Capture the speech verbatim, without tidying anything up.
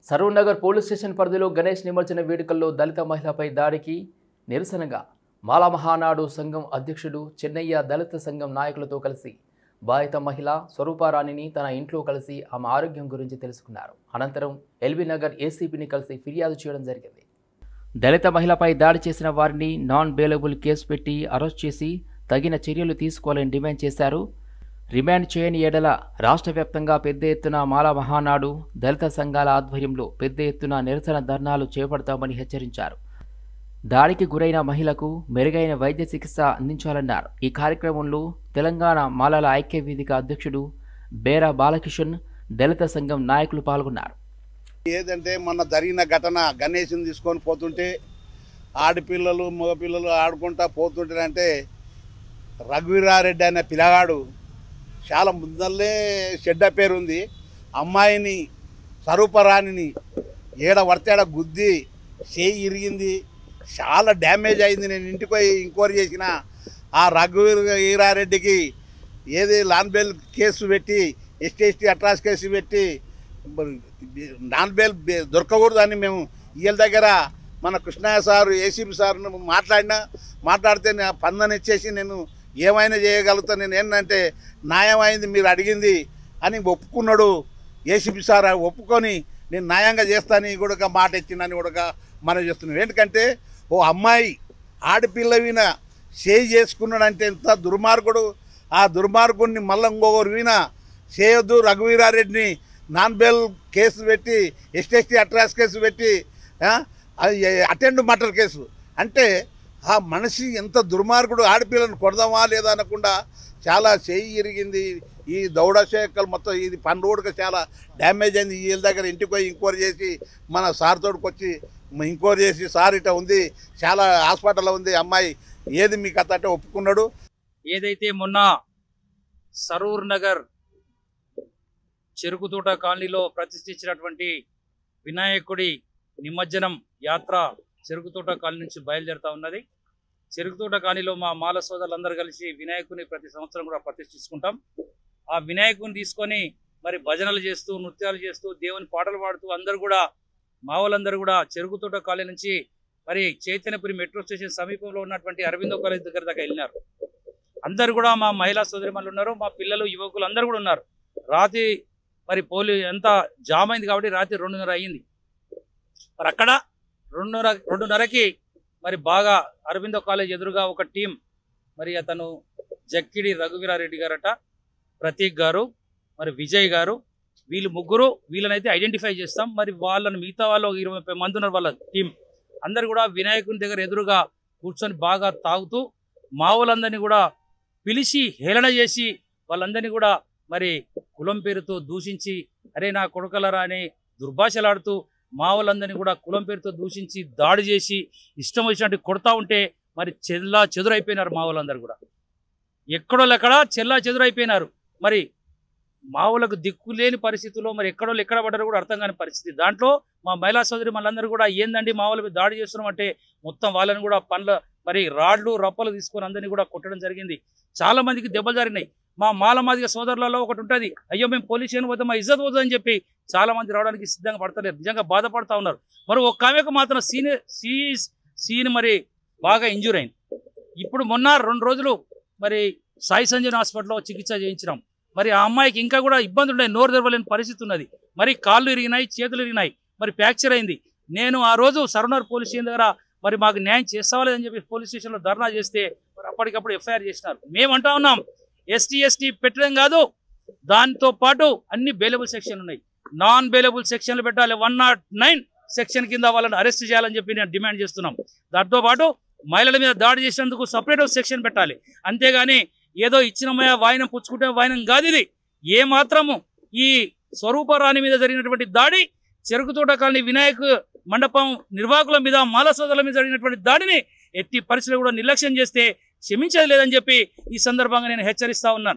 Saroor Nagar police station పరిధిలో గణేష్ నిమజ్జన వేడుకల్లో దళిత మహిళపై దాడికి నిరసనగా మాలా మహానాడు సంఘం అధ్యక్షుడు చెన్నయ్య దళిత సంఘం నాయకులతో కలిసి బాధిత మహిళ స్వరూపారాణిని తన ఇంట్లో కలిసి ఆమె ఆరోగ్యం గురించి తెలుసుకున్నారు. అనంతరం ఎల్బీ నగర్ ఏసీపీని కలిసి ఫిర్యాదు చేయడం జరిగింది. దళిత మహిళపై దాడి చేసిన వారిని నాన్ బెయిలబుల్ కేసు పెట్టి అరెస్ట్ చేసి తగిన చర్యలు తీసుకోవాలని డిమాండ్ చేశారు. రిమాండ్ చేయని ఎడల రాష్ట్ర వ్యాప్తంగా పెద్ద ఎత్తున మాలా మహానాడు దళిత సంఘాల ఆధ్వర్యంలో పెద్ద ఎత్తున నిరసన ధర్నాలు చేపడతామని హెచ్చరించారు. దాడికి గురైన మహిళకు మెరుగైన వైద్య చికిత్స అందించాలన్నారు. ఈ కార్యక్రమంలో తెలంగాణ మాలల ఐక్య వేదిక అధ్యక్షుడు బేరా బాలకిషన్, దళిత సంఘం నాయకులు పాల్గొన్నారు. ఏదంటే మొన్న జరిగిన ఘటన గణేష్ని తీసుకొని పోతుంటే ఆడపిల్లలు మగపిల్లలు ఆడుకుంటా పోతుంటారంటే రఘువీరారెడ్డి అనే పిల్లగాడు చాలా ముందల్లే చెడ్డ పేరుంది. అమ్మాయిని స్వరూపరాణిని ఏడ పడితేడ గుద్ది చేయి ఇరిగింది, చాలా డ్యామేజ్ అయింది. నేను ఇంటికి పోయి ఎంక్వైరీ చేసిన ఆ రఘువీరారెడ్డికి ఏది లాన్ బెయిల్ కేసు పెట్టి ఎస్టీ ఎస్టీ అట్రాస్ కేసు పెట్టి నాన్ బెయిల్ దొరకకూడదని మేము వీళ్ళ దగ్గర మన కృష్ణయ్య సారు ఏసీపీ సార్ మాట్లాడినా మాట్లాడితే పందని ఇచ్చేసి నేను ఏమైనా చేయగలుగుతా, నేను ఏంటంటే న్యాయం అయింది మీరు అడిగింది అని ఒప్పుకున్నాడు. ఏసీపీ సార్ ఒప్పుకొని నేను న్యాయంగా చేస్తానని కూడా మాట ఇచ్చిందని కూడా మనం చేస్తున్నాం. ఎందుకంటే ఓ అమ్మాయి ఆడపిల్ల విన చేయి చేసుకున్నాడంటే ఎంత దుర్మార్గుడు. ఆ దుర్మార్గుడిని మళ్ళీ ఇంకొకరు విన చేయొద్దు. రఘువీరారెడ్డిని నాన్ బెయిల్ కేసు పెట్టి ఎస్టీఎస్టీ అట్రాస్ కేసు పెట్టి అటెండ్ మర్డర్ కేసు అంటే ఆ మనిషి ఎంత దుర్మార్గుడు. ఆడపిల్లను కొడదామా లేదా అనకుండా చాలా చేయి ఇరిగింది. ఈ దౌడ శేఖలు మొత్తం ఇది పన్ను రోడ్డుగా చాలా డ్యామేజ్ అయింది. వీళ్ళ దగ్గర ఇంటికి పోయి ఎంక్వైరీ చేసి మన సార్ తోడికి వచ్చి ఎంక్వైరీ చేసి సార్ ఇట ఉంది, చాలా హాస్పిటల్లో ఉంది అమ్మాయి, ఏది మీ కథ అంటే ఒప్పుకున్నాడు. ఏదైతే మొన్న సరూర్ నగర్ చెరుకుతోట కాలనీలో ప్రతిష్ఠించినటువంటి వినాయకుడి నిమజ్జనం యాత్ర చెరుకుతోట కాలనీ నుంచి బయలుదేరుతూ ఉన్నది. చెరుకుతోట కాలనీలో మా మాల సోదరులందరూ కలిసి వినాయకుని ప్రతి సంవత్సరం కూడా ప్రతిష్ఠించుకుంటాం. ఆ వినాయకుని తీసుకొని మరి భజనలు చేస్తూ నృత్యాలు చేస్తూ దేవుని పాటలు పాడుతూ అందరూ కూడా మా వాళ్ళందరూ కూడా చెరుకుతోట కాలనీ నుంచి మరి చైతన్యపురి మెట్రో స్టేషన్ సమీపంలో ఉన్నటువంటి అరవిందో కాలేజ్ దగ్గర దాకా వెళ్ళినారు. అందరు కూడా మా మహిళా సోదరిమణులు ఉన్నారు, మా పిల్లలు యువకులు అందరూ కూడా ఉన్నారు. రాత్రి మరి పోలీ ఎంత జామ్ అయింది కాబట్టి రాత్రి రెండున్నర అయ్యింది. మరి అక్కడ రెండున్నర రెండున్నరకి మరి బాగా అరవిందో కాలేజ్ ఎదురుగా ఒక టీం, మరి అతను జక్కిడి రఘువీరారెడ్డి గారట, ప్రతీక్ గారు, మరి విజయ్ గారు, వీళ్ళు ముగ్గురు వీళ్ళనైతే ఐడెంటిఫై చేస్తాం. మరి వాళ్ళని మిగతా వాళ్ళు ఇరవై ముప్పై మంది ఉన్నారు వాళ్ళ టీం. అందరు కూడా వినాయకుని దగ్గర ఎదురుగా కూర్చొని బాగా తాగుతూ మా వాళ్ళందరినీ కూడా పిలిచి హేళన చేసి వాళ్ళందరినీ కూడా మరి కులం పేరుతో దూషించి అరే నా కొడుకలరా అని దుర్భాషలాడుతూ మా వాళ్ళందరినీ కూడా కులం పేరుతో దూషించి దాడి చేసి ఇష్టం వచ్చినట్టు కొడతా ఉంటే మరి చెల్లా చెదురైపోయినారు. మా వాళ్ళందరూ కూడా ఎక్కడో ఎక్కడ చెల్లా చెదురైపోయినారు. మరి మా వాళ్ళకు దిక్కు లేని పరిస్థితుల్లో మరి ఎక్కడో ఎక్కడ పడ్డారో కూడా అర్థం కాని పరిస్థితి. దాంట్లో మా మహిళా సోదరి మళ్ళందరూ కూడా ఏందండి మా వాళ్ళ మీద దాడి చేస్తున్నాం అంటే మొత్తం వాళ్ళని కూడా పండ్ల మరి రాడ్లు రప్పలు తీసుకొని అందరినీ కూడా కొట్టడం జరిగింది. చాలా మందికి దెబ్బలు జరిగినాయి. మా మాల మాదిగ సోదరులలో ఒకటి ఉంటుంది, అయ్యో మేము పోలీస్ స్టేషన్ పోతే మా ఇజ్జత్ పోతుందని చెప్పి చాలా మంది రావడానికి సిద్ధంగా పడతలేరు, నిజంగా బాధపడతా ఉన్నారు. మరి ఒక్క ఆమెకు మాత్రం సీన్ సీ సీన్ మరి బాగా ఇంజూర్ అయింది. ఇప్పుడు మొన్న రెండు రోజులు మరి సాయి సంజీవన్ హాస్పిటల్లో చికిత్స చేయించినాం. మరి ఆ అమ్మాయికి ఇంకా కూడా ఇబ్బందులు ఉన్నాయి, నోరు తెరవలేని పరిస్థితి ఉన్నది. మరి కాళ్ళు ఇరిగినాయి, చేతులు ఇరిగినాయి, మరి ఫ్రాక్చర్ అయింది. నేను ఆ రోజు సరూర్ పోలీస్ స్టేషన్ దగ్గర మరి మాకు న్యాయం చేస్తావాలేదని చెప్పి పోలీస్ స్టేషన్లో ధర్నా చేస్తే మరి అప్పటికప్పుడు ఎఫ్ఐఆర్ చేసినారు. మేమంటా ఉన్నాం ఎస్టీ ఎస్టీ పెట్టడం కాదు, దాంతో పాటు అన్ని బెయిలబుల్ సెక్షన్ ఉన్నాయి, నాన్ బెయిలబుల్ సెక్షన్లు పెట్టాలి. వన్ నాట్ నైన్ సెక్షన్ కింద వాళ్ళని అరెస్ట్ చేయాలని చెప్పి నేను డిమాండ్ చేస్తున్నాం. దాంతో పాటు మహిళల మీద దాడి చేసినందుకు సపరేట్ సెక్షన్ పెట్టాలి. అంతేగాని ఏదో ఇచ్చినమయ వాయినం పుచ్చుకుంటే వాయినం కాదు ఇది. ఏ మాత్రము ఈ స్వరూపరాణి మీద జరిగినటువంటి దాడి, చెరుకుతోట కాలనీ వినాయక మండపం నిర్వాహకుల మీద మాల సోదరుల మీద జరిగినటువంటి దాడిని ఎట్టి పరిస్థితుల్లో కూడా నిర్లక్ష్యం చేస్తే క్షమించేది లేదని చెప్పి ఈ సందర్భంగా నేను హెచ్చరిస్తా ఉన్నాను.